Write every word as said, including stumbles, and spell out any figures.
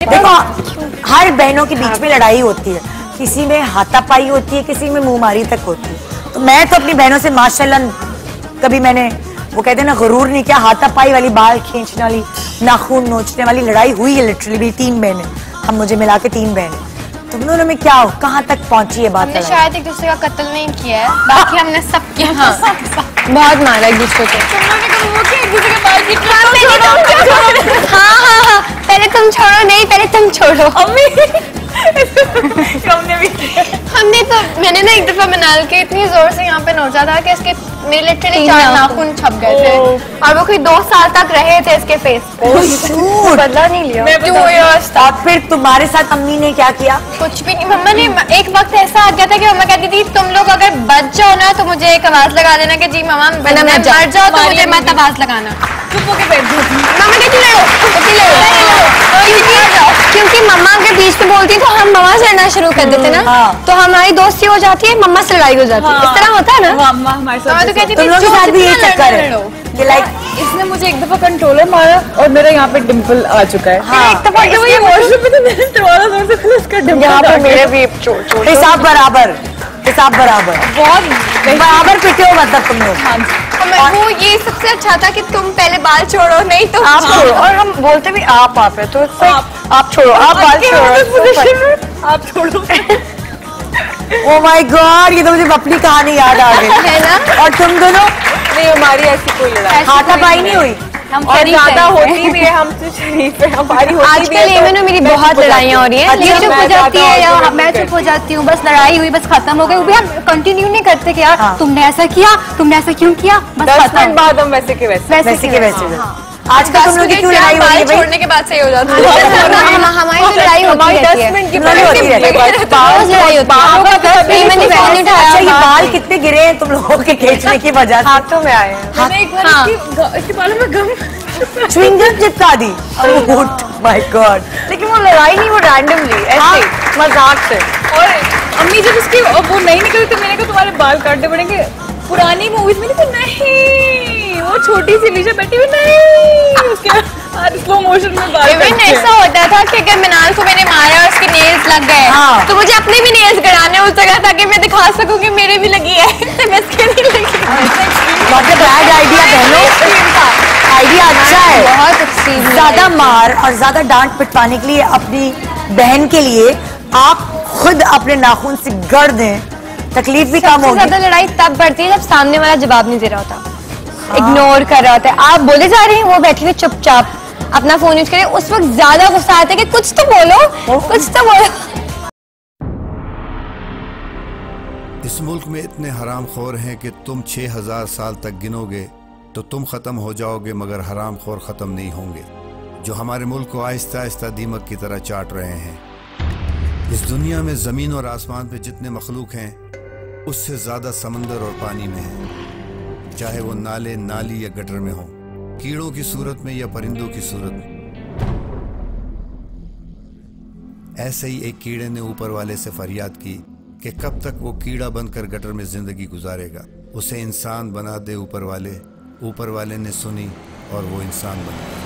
देखो हर बहनों के बीच में लड़ाई होती है, किसी में हाथापाई होती है, किसी में मुंहमारी तक होती है। तो मैं तो अपनी बहनों से माशाल्लाह कभी मैंने वो कहते हैं ना गुरूर नहीं किया। हाथापाई वाली, बाल खींचने वाली, नाखून नोचने वाली लड़ाई हुई है लिटरली। भी तीन बहनें, हम मुझे मिला के तीन बहनें। तुम दोनों में क्या हो, कहाँ तक पहुंची है बात? हमने शायद एक दूसरे का कत्ल नहीं किया है, बाकी हमने सब किया। हाँ, बहुत मारा एक दूसरे को। हाँ हाँ हाँ, पहले तुम छोड़ो, नहीं पहले तुम छोड़ो। हमने भी हमने तो मैंने ना एक दफा मनाल के इतनी जोर से यहाँ पे नोचा था कि इसके मेरे लिटरली चार नाखून छप गए थे और वो कोई दो साल तक रहे थे इसके फेस पे। बदला नहीं लिया। और फिर तुम्हारे साथ अम्मी ने क्या किया? कुछ भी नहीं। मम्मा ने एक वक्त ऐसा आ गया था कि मम्मा कहती थी तुम लोग अगर बच जाओ ना तो मुझे एक आवाज लगा देना कि जी मामा मैं मर जाओ तो मुझे मत आवाज लगाना। चुप होके बैठ जाओ। मम्मा कहती लड़ो, कहती लड़ो, क्योंकि मम्मा अगर बीच में बोलती तो हम मम्मा से लड़ना शुरू कर देते ना, तो हमारी दोस्ती हो जाती है, मम्मा से लड़ाई हो जाती है। इस तरह होता है ना। मम्मा हमारे साथ तो कहती तुम लोगों के साथ भी ये चक्कर है कि लाइक इसने मुझे एक दफा कंट्रोलर मारा और मेरा यहाँ पे डिम्पल आ चुका है। हाँ, एक दफा जब ये वॉशरूम पे तो मैंने दरवाजा जोर से खोला, इसका डिम्पल यहाँ पे मेरे भी हिसाब बराबर, हिसाब बराबर, बहुत बराबर पिटे हो मतलब तुम लोग। हाँ, वो ये सबसे अच्छा था कि तुम पहले बाल छोड़ो, नहीं तो आप छोड़ो। और हम बोलते भी आप आप है तो आप छोड़ो, आप बाल छोड़ो, आप छोड़ो। ओ माय गॉड, ये तो मुझे अपनी कहानी याद आ गई है ना। और तुम दोनों? नहीं, हमारी ऐसी कोई लड़ाई हाथापाई नहीं हुई। हम और ज्यादा होती भी है, हम तो शरीफ है, हमारी होती आजकल ये में मेरी बहुत लड़ाइयाँ हो रही है, ये चुप हो जाती है या मैं चुप हो जाती हूँ, बस लड़ाई हुई बस खत्म हो गई। वो भी हम कंटिन्यू नहीं करते कि यार तुमने ऐसा किया, तुमने ऐसा क्यों किया, बस दस मिनट बाद हम वैसे के वैसे वैसे के वैसे। आजकल तुम लोग की क्यों लड़ाई हो रही है? छोड़ने के बाद सही हो जाता है। हमारी लड़ाई होती है दस मिनट की लड़ाई होती है। ये बाल कितने गिरे हैं तुम लोगों के खींचने की वजह से? हाथों में आए हैं। इसके बालों में गम च्युइंगम चिपका दी। माय गॉड, लेकिन वो लड़ाई नहीं, वो रैंडमली ऐसे मजाक से। और अम्मी जब उसकी वो नहीं निकली तो मैंने कहा तुम्हारे बाल काटने पड़ेंगे। पुरानी मूवीज में तो नहीं, वो छोटी सी लीजा बैठी हुई नहीं, उसके स्लो मोशन में बाल इवन ऐसा होता था कि अगर मिनाल को मैंने मारा और उसके नेल्स लग गए तो मुझे अपने भी नेल्स गड़ाने उस जगह ताकि मैं दिखा सकूं कि मेरे भी लगी है, मैं इसके नहीं लगी। बैड आइडिया बहनों, आइडिया अच्छा है, बहुत अच्छी। ज्यादा मार और ज्यादा डांट पिटवाने के लिए अपनी बहन के लिए आप खुद अपने नाखून से गड़ दें, तकलीफ भी कम होगी। ज्यादा लड़ाई तब बढ़ती है जब सामने वाला जवाब नहीं दे रहा होता, इग्नोर कर रहा होता है। आप बोले जा रहे हैं, वो बैठे हुए चुपचाप अपना फोन यूज करें, उस वक्त ज्यादा गुस्सा आता है कि कुछ तो बोलो, कुछ तो बोलो। इस मुल्क में इतने हराम खोर हैं कि तुम छह हजार साल तक गिनोगे तो तुम खत्म हो जाओगे, मगर हराम खोर खत्म नहीं होंगे, जो हमारे मुल्क को आहिस्ता आहिस्ता दीमक की तरह चाट रहे हैं। इस दुनिया में जमीन और आसमान पे जितने मखलूक हैं उससे ज्यादा समंदर और पानी में है, चाहे वो नाले, नाली या गटर में हो, कीड़ों की सूरत में या परिंदों की सूरत में। ऐसे ही एक कीड़े ने ऊपर वाले से फरियाद की कि कब तक वो कीड़ा बनकर गटर में जिंदगी गुजारेगा, उसे इंसान बना दे ऊपर वाले। ऊपर वाले ने सुनी और वो इंसान बन गया।